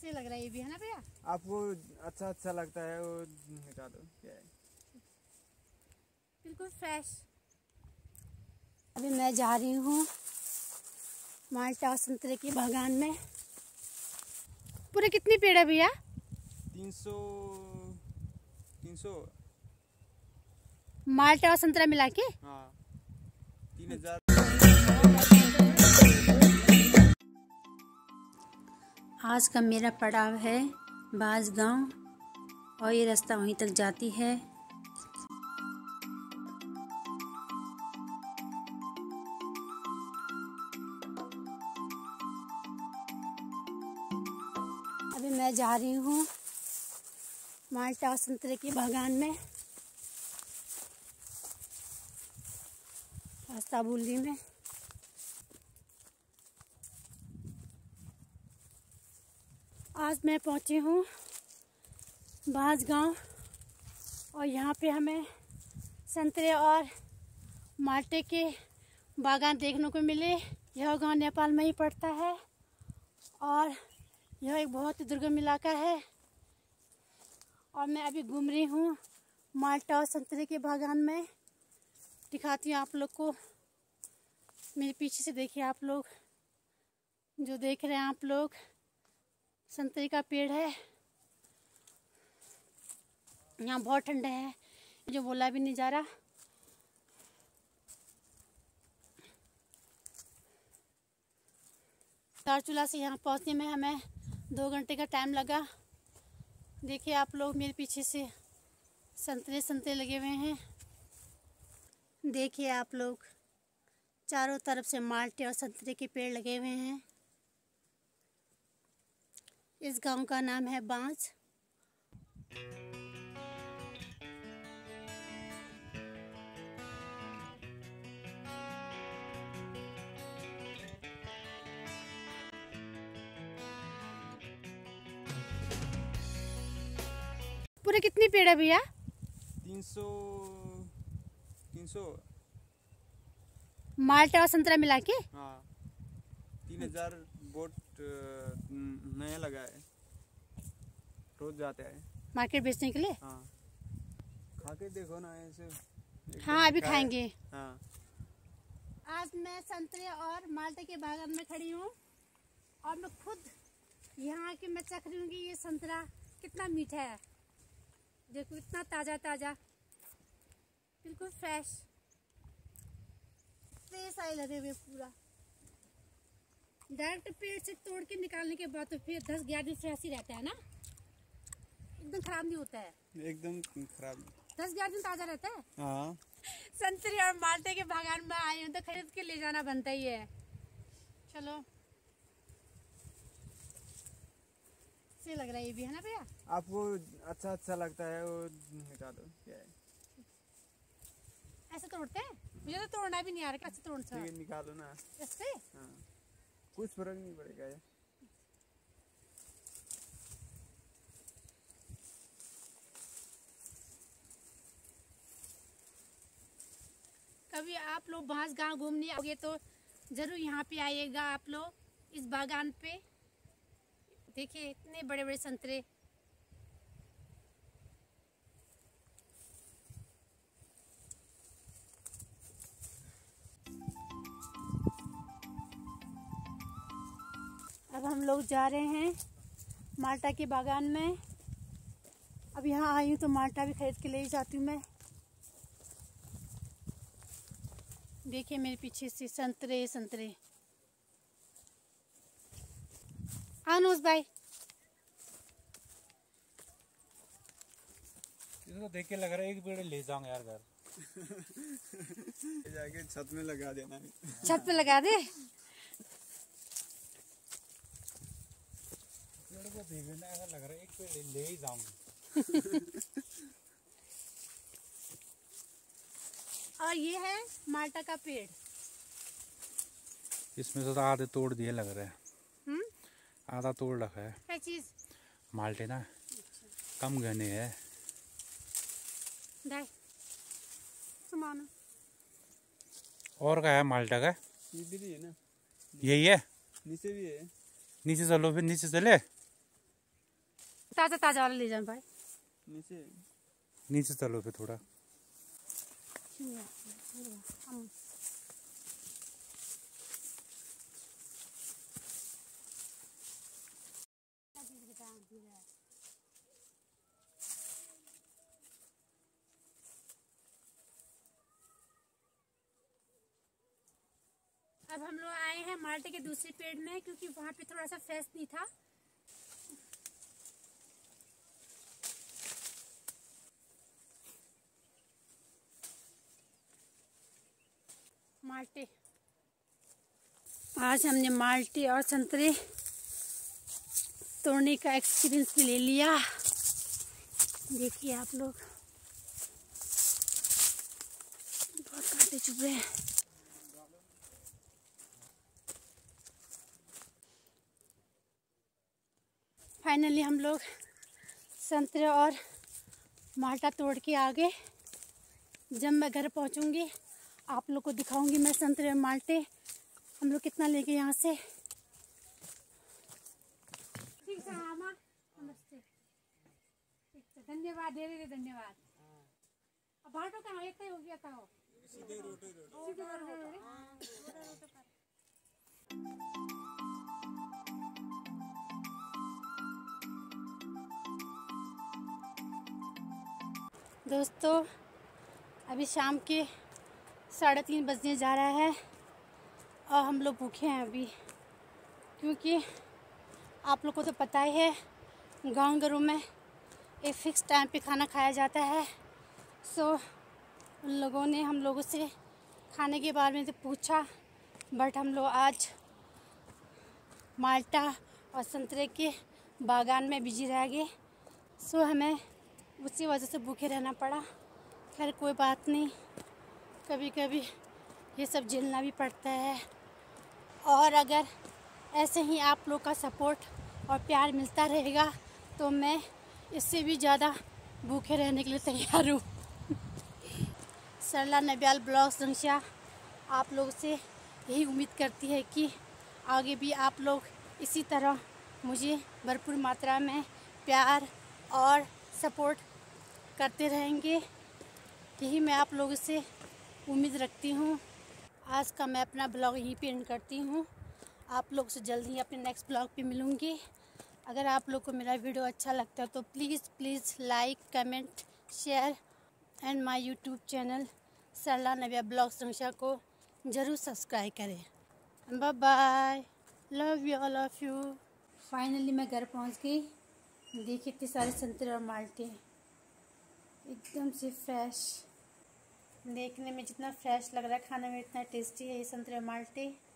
से लग रहा है ये भी, है ना भैया? आपको अच्छा लगता है वो निकालो, क्या है। बिल्कुल फ्रेश। अभी मैं जा रही हूँ माल्टा और संतरे की बागान में। पूरे कितनी पेड़ है भैया? 300 माल्टा और संतरा मिला के? हाँ, 3000। आज का मेरा पड़ाव है बाज गांव और ये रास्ता वहीं तक जाती है। अभी मैं जा रही हूँ माल्टा और संतरे की बागान में, रास्ता बुल्ली में। आज मैं पहुँची हूँ बाज गांव और यहाँ पे हमें संतरे और माल्टे के बागान देखने को मिले। यह गांव नेपाल में ही पड़ता है और यह एक बहुत ही दुर्गम इलाका है। और मैं अभी घूम रही हूँ माल्टा और संतरे के बागान में। दिखाती हूँ आप लोग को। मेरे पीछे से देखिए आप लोग, जो देख रहे हैं आप लोग, संतरे का पेड़ है। यहाँ बहुत ठंडा है, जो बोला भी नहीं जा रहा। धारचूला से यहाँ पहुँचने में हमें 2 घंटे का टाइम लगा। देखिए आप लोग, मेरे पीछे से संतरे लगे हुए हैं। देखिए आप लोग, चारों तरफ से माल्टे और संतरे के पेड़ लगे हुए हैं। इस गांव का नाम है बांज। पूरे कितनी पेड़ है भैया? 300 माल्टा और संतरा मिला के? हाँ, 3000 बोट नया लगा है, रोज जाते हैं मार्केट बेचने के लिए। हाँ, खा के देखो ना ऐसे। हाँ, अभी खाएंगे। हाँ। आज मैं संतरे और माल्टे के बागान में खड़ी हूँ और मैं खुद यहाँ की मैं चख रही हूँ कि ये संतरा कितना मीठा है। देखो, इतना ताज़ा ताज़ा, बिल्कुल फ्रेश आई लगे हुए पूरा। डायरेक्ट पेड़ से तोड़ के निकालने के बाद तो फिर 10-11 दिन फ्रेश ही रहता है ना, एकदम खराब नहीं होता है। एकदम खराब 10-11 दिन ताज़ा रहता है। हाँ। संतरे और माल्टे के बागान में आई हूँ तो खरीद के ले जाना बनता ही है। चलो, से लग रहा है ये भी, है ना भैया? आपको अच्छा लगता है वो निकालो, क्या है। ऐसे तोड़ते हैं? मुझे तो तोड़ना भी नहीं आ रहा, कैसे तोड़ सकते हैं? निकालो ना ऐसे। हाँ, कुछ फर्क नहीं पड़ेगा ये। कभी आप लोग बांज गांव घूमने आओगे तो जरूर यहाँ पे आइएगा आप लोग, इस बागान पे। देखिए इतने बड़े बड़े संतरे। अब हम लोग जा रहे हैं माल्टा के बागान में। अब यहाँ आई हूँ तो माल्टा भी खरीद के ले ही जाती हूँ मैं। देखिए मेरे पीछे से संतरे। अनुज भाई, इसको देख के लग रहा है एक पेड़ ले जाऊंगा यार घर। जाके छत में लगा देना। छत पे लगा दे। पेड़ को देखने ना ऐसा लग रहा है एक पेड़ ले ही जाऊंगा। और ये है माल्टा का पेड़। इसमें से तो आधे तोड़ दिए लग रहा है। आधा तोड़ रखा है। क्या चीज? माल्टे ना कम घने है। सामान और क्या है माल्टा का? इधर ही है ना, यही है। नीचे भी है। नीचे चलो, फिर नीचे चले। ताज़ा ताज़ा वाला ले जाओ भाई। नीचे नीचे चलो फिर थोड़ा। अब हम लोग आए हैं माल्टे के दूसरे पेड़ में, क्योंकि वहाँ पे थोड़ा सा फ्रेश नहीं था। माल्टे, आज हमने माल्टे और संतरे तोड़ने का एक्सपीरियंस भी ले लिया। देखिए आप लोग, बहुत कांटे चुभ रहे हैं। फाइनली हम लोग संतरे और माल्टा तोड़ के आ गए। जब मैं घर पहुंचूंगी आप लोग को दिखाऊंगी मैं संतरे और माल्टे हम लोग कितना लेके यहाँ से। ठीक है मामा, नमस्ते। ठीक है, धन्यवाद, दे धन्यवाद। अब बाटो कहाँ एक हो गया था वो सीधे रोटे दोस्तों, अभी शाम के 3:30 बजने जा रहा है और हम लोग भूखे हैं अभी, क्योंकि आप लोग को तो पता ही है गाँव घरों में एक फ़िक्स टाइम पे खाना खाया जाता है। सो उन लोगों ने हम लोगों से खाने के बारे में तो पूछा, बट हम लोग आज माल्टा और संतरे के बागान में बिजी रह गए। सो हमें उसी वजह से भूखे रहना पड़ा। खैर कोई बात नहीं, कभी कभी ये सब झेलना भी पड़ता है। और अगर ऐसे ही आप लोग का सपोर्ट और प्यार मिलता रहेगा तो मैं इससे भी ज़्यादा भूखे रहने के लिए तैयार हूँ। सरला नबियाल ब्लॉग्स रंगशा आप लोग से यही उम्मीद करती है कि आगे भी आप लोग इसी तरह मुझे भरपूर मात्रा में प्यार और सपोर्ट करते रहेंगे। यही मैं आप लोगों से उम्मीद रखती हूँ। आज का मैं अपना ब्लॉग यहीं पे एंड करती हूँ। आप लोग से जल्द ही अपने नेक्स्ट ब्लॉग पे मिलूँगी। अगर आप लोग को मेरा वीडियो अच्छा लगता है तो please like, comment, share and my YouTube channel Sarla नबिया ब्लॉग्स रंगशा को ज़रूर सब्सक्राइब करें। Bye bye, love you all of you. Finally मैं घर पहुंच गई। देखिए इतने सारे संतरे और माल्टे एकदम से फ्रेश, देखने में जितना फ्रेश लग रहा है खाने में इतना टेस्टी है ये संतरे और माल्टे।